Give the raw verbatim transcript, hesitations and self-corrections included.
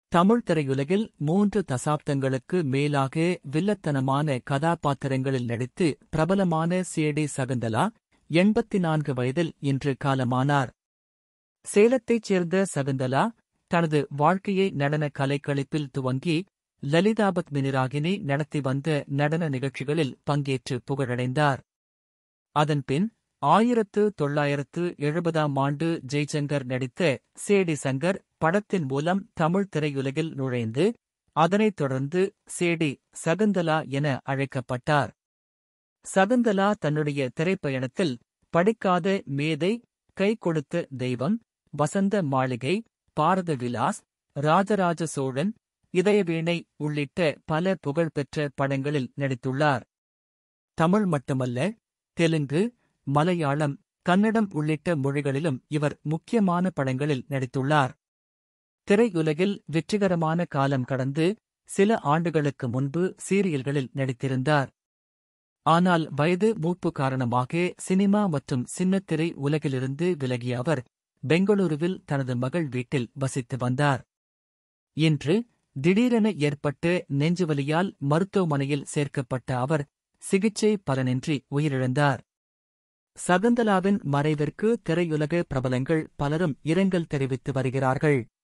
தமிழ் திரையுலகில் மூன்று தசாப்தங்களுக்கு மேலாக வில்லத்தனமான கதாபாத்திரங்களில் நடித்து பிரபலமான சேடி சகுந்தலா எண்பத்து நான்கு வயதில் இன்று காலமானார். சேலத்தைச் சேர்ந்த சகுந்தலா தனது வாழ்க்கையை நடன கலைக்களிப்பில் துவங்கி லலிதாபத் மினிராகினி நடத்தி வந்த நடன நிகழ்ச்சிகளில் பங்கேற்று புகழடைந்தார். அதன்பின் ஆயிரத்து தொள்ளாயிரத்து எழுபதாம் ஆண்டு ஜெய்சங்கர் நடித்த சேடி சங்கர் படத்தின் மூலம் தமிழ் திரையுலகில் நுழைந்து அதனைத் தொடர்ந்து சேடி சகுந்தலா என அழைக்கப்பட்டார். சகுந்தலா தன்னுடைய திரைப்பயணத்தில் படிக்காத மேதை, கை கொடுத்த தெய்வம், வசந்த மாளிகை, பாரத விலாஸ், ராஜராஜ சோழன், இதயவீணை உள்ளிட்ட பல புகழ்பெற்ற படங்களில் நடித்துள்ளார். தமிழ் மட்டுமல்ல, தெலுங்கு, மலையாளம், கன்னடம் உள்ளிட்ட மொழிகளிலும் இவர் முக்கியமான படங்களில் நடித்துள்ளார். திரையுலகில் வெற்றிகரமான காலம் கடந்து சில ஆண்டுகளுக்கு முன்பு சீரியல்களில் நடித்திருந்தார். ஆனால் வயது மூப்பு காரணமாக சினிமா மற்றும் சின்னத்திரை உலகிலிருந்து விலகிய அவர் பெங்களூருவில் தனது மகள் வீட்டில் வசித்து வந்தார். இன்று திடீரென ஏற்பட்ட நெஞ்சுவலியால் மருத்துவமனையில் சேர்க்கப்பட்ட அவர் சிகிச்சை பலனின்றி உயிரிழந்தார். சகுந்தலாவின் மறைவிற்கு திரையுலக பிரபலங்கள் பலரும் இரங்கல் தெரிவித்து வருகிறார்கள்.